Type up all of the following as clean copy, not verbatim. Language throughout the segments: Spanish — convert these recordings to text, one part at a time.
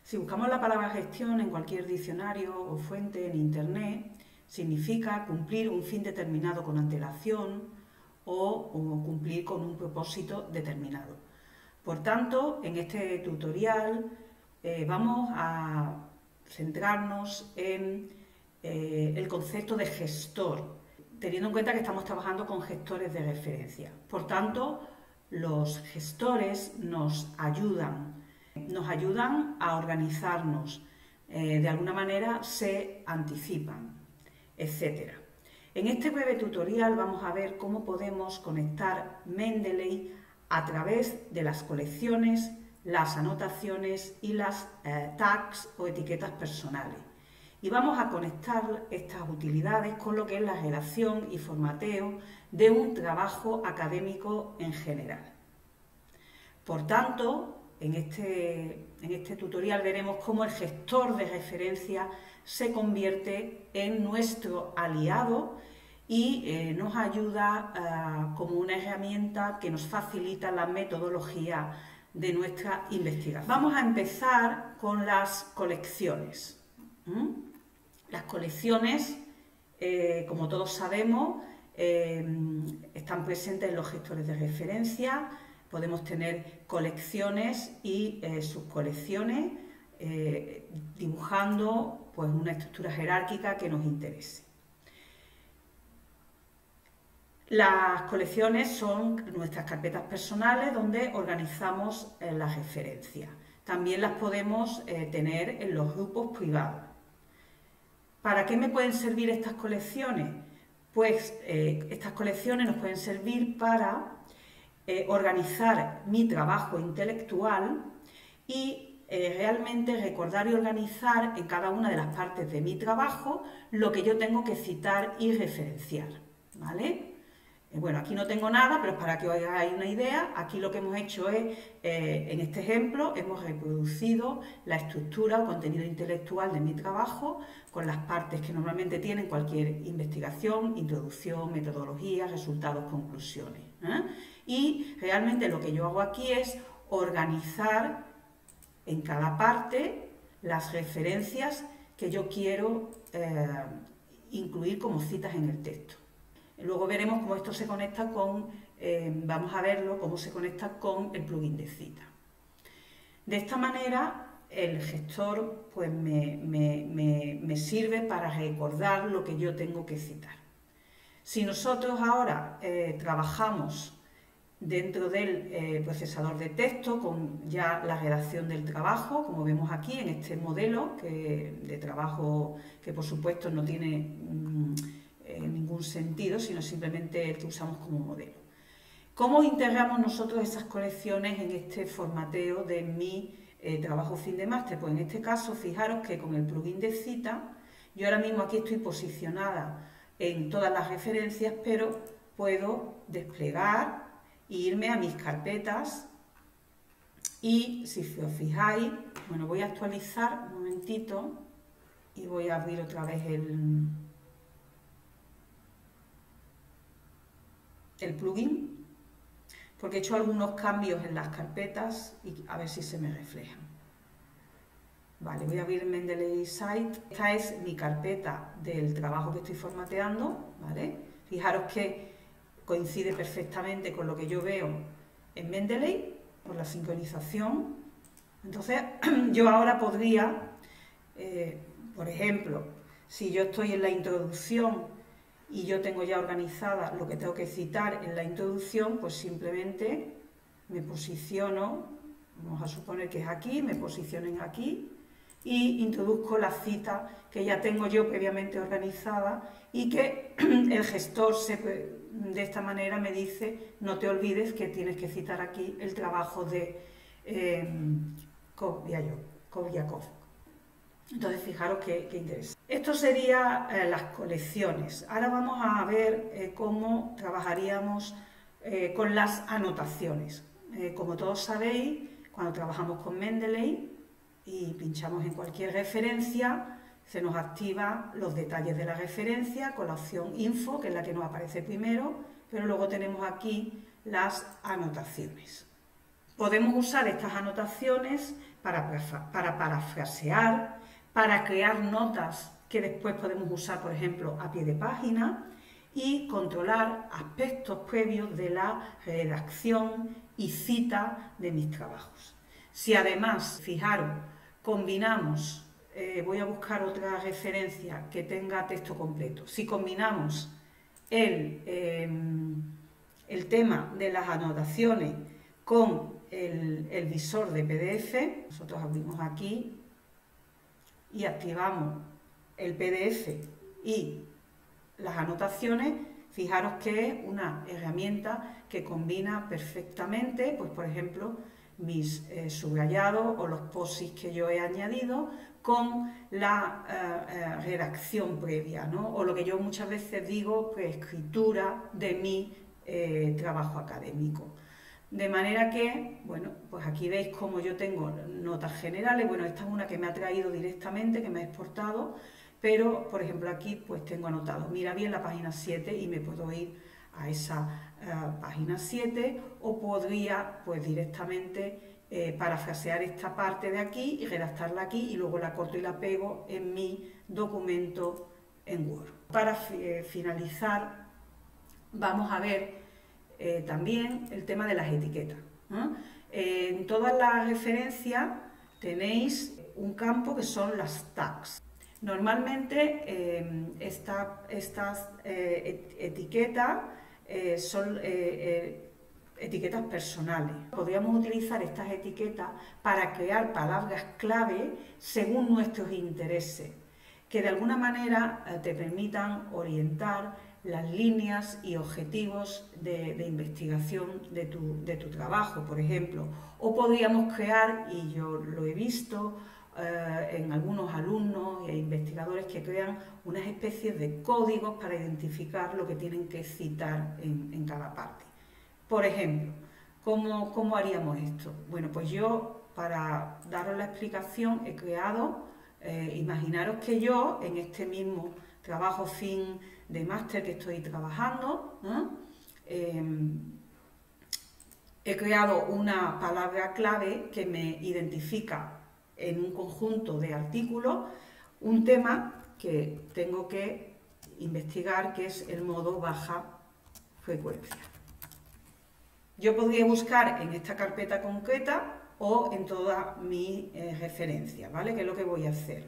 Si buscamos la palabra gestión en cualquier diccionario o fuente en Internet, significa cumplir un fin determinado con antelación o cumplir con un propósito determinado. Por tanto, en este tutorial vamos a centrarnos en el concepto de gestor, teniendo en cuenta que estamos trabajando con gestores de referencia. Por tanto, los gestores nos ayudan a organizarnos, de alguna manera se anticipan, etc. En este breve tutorial vamos a ver cómo podemos conectar Mendeley a través de las colecciones, las anotaciones y las tags o etiquetas personales. Y vamos a conectar estas utilidades con lo que es la redacción y formateo de un trabajo académico en general. Por tanto, en este tutorial veremos cómo el gestor de referencia se convierte en nuestro aliado y nos ayuda como una herramienta que nos facilita la metodología de nuestra investigación. Vamos a empezar con las colecciones. Las colecciones, como todos sabemos, están presentes en los gestores de referencia. Podemos tener colecciones y subcolecciones, dibujando pues, una estructura jerárquica que nos interese. Las colecciones son nuestras carpetas personales donde organizamos las referencias. También las podemos tener en los grupos privados. ¿Para qué me pueden servir estas colecciones? Pues estas colecciones nos pueden servir para organizar mi trabajo intelectual y realmente recordar y organizar en cada una de las partes de mi trabajo lo que yo tengo que citar y referenciar, ¿vale? Bueno, aquí no tengo nada, pero para que os hagáis una idea, aquí lo que hemos hecho es, en este ejemplo, hemos reproducido la estructura o contenido intelectual de mi trabajo con las partes que normalmente tienen cualquier investigación, introducción, metodología, resultados, conclusiones. Y realmente lo que yo hago aquí es organizar en cada parte las referencias que yo quiero incluir como citas en el texto. Luego veremos cómo esto se conecta con, vamos a verlo, cómo se conecta con el plugin de cita. De esta manera, el gestor pues, me sirve para recordar lo que yo tengo que citar. Si nosotros ahora trabajamos dentro del procesador de texto con ya la redacción del trabajo, como vemos aquí en este modelo de trabajo que por supuesto no tiene ningún sentido, sino simplemente el que usamos como modelo. ¿Cómo integramos nosotros esas colecciones en este formateo de mi trabajo fin de máster? Pues en este caso, fijaros que con el plugin de cita, yo ahora mismo aquí estoy posicionada en todas las referencias, pero puedo desplegar e irme a mis carpetas y si os fijáis, bueno, voy a actualizar un momentito y voy a abrir otra vez el plugin, porque he hecho algunos cambios en las carpetas y a ver si se me reflejan. Vale, voy a abrir Mendeley Site. Esta es mi carpeta del trabajo que estoy formateando, ¿vale? Fijaros que coincide perfectamente con lo que yo veo en Mendeley, por la sincronización. Entonces, yo ahora podría, por ejemplo, si yo estoy en la introducción y yo tengo ya organizada lo que tengo que citar en la introducción, pues simplemente me posiciono, vamos a suponer que es aquí, me posicionen aquí y introduzco la cita que ya tengo yo previamente organizada y que el gestor de esta manera me dice, no te olvides que tienes que citar aquí el trabajo de Kovyakov. Entonces, fijaros qué interesante. Esto serían las colecciones. Ahora vamos a ver cómo trabajaríamos con las anotaciones. Como todos sabéis, cuando trabajamos con Mendeley y pinchamos en cualquier referencia, se nos activan los detalles de la referencia con la opción Info, que es la que nos aparece primero, pero luego tenemos aquí las anotaciones. Podemos usar estas anotaciones para parafrasear, para crear notas que después podemos usar, por ejemplo, a pie de página, y controlar aspectos previos de la redacción y cita de mis trabajos. Si además, fijaros, combinamos, voy a buscar otra referencia que tenga texto completo, si combinamos el tema de las anotaciones con el visor de PDF, nosotros abrimos aquí y activamos el PDF y las anotaciones, fijaros que es una herramienta que combina perfectamente, pues por ejemplo, mis subrayados o los post-its que yo he añadido con la redacción previa, ¿no? O lo que yo muchas veces digo, escritura de mi trabajo académico. De manera que, bueno, pues aquí veis cómo yo tengo notas generales. Bueno, esta es una que me ha traído directamente, que me ha exportado, pero, por ejemplo, aquí pues tengo anotado, mira bien la página 7 y me puedo ir a esa página 7, o podría pues directamente parafrasear esta parte de aquí y redactarla aquí y luego la corto y la pego en mi documento en Word. Para finalizar, vamos a ver también el tema de las etiquetas, ¿no? En todas las referencias tenéis un campo que son las tags. Normalmente estas etiquetas son etiquetas personales. Podríamos utilizar estas etiquetas para crear palabras clave según nuestros intereses, que de alguna manera te permitan orientar las líneas y objetivos de investigación de tu trabajo, por ejemplo. O podríamos crear, y yo lo he visto en algunos alumnos e investigadores que crean unas especies de códigos para identificar lo que tienen que citar en cada parte. Por ejemplo, ¿cómo haríamos esto? Bueno, pues yo, para daros la explicación, he creado, imaginaros que yo, en este mismo trabajo fin de máster que estoy trabajando, he creado una palabra clave que me identifica en un conjunto de artículos un tema que tengo que investigar, que es el modo baja frecuencia. Yo podría buscar en esta carpeta concreta o en todas mis referencias, ¿vale? Que es lo que voy a hacer.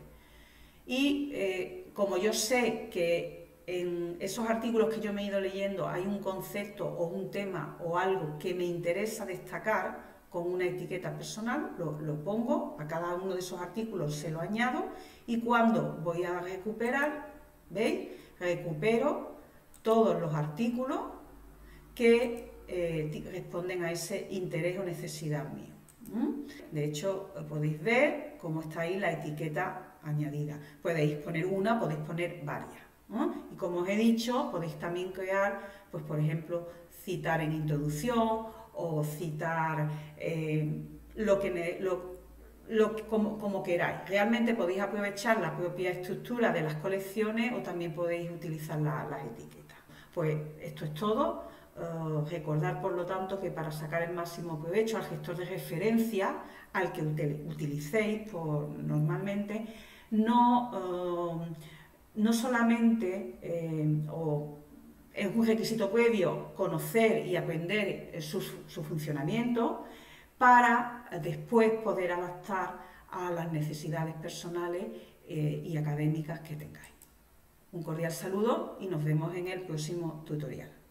Y como yo sé que en esos artículos que yo me he ido leyendo hay un concepto o un tema o algo que me interesa destacar, con una etiqueta personal, lo pongo, a cada uno de esos artículos se lo añado, y cuando voy a recuperar, ¿veis? Recupero todos los artículos que responden a ese interés o necesidad mío. De hecho, podéis ver cómo está ahí la etiqueta añadida. Podéis poner una, podéis poner varias. Y como os he dicho, podéis también crear, pues por ejemplo, citar en introducción o citar como queráis. Realmente podéis aprovechar la propia estructura de las colecciones o también podéis utilizar las etiquetas. Pues esto es todo. Recordar, por lo tanto, que para sacar el máximo provecho al gestor de referencia, al que utilicéis normalmente, no solamente es un requisito previo conocer y aprender su funcionamiento para después poder adaptar a las necesidades personales y académicas que tengáis. Un cordial saludo y nos vemos en el próximo tutorial.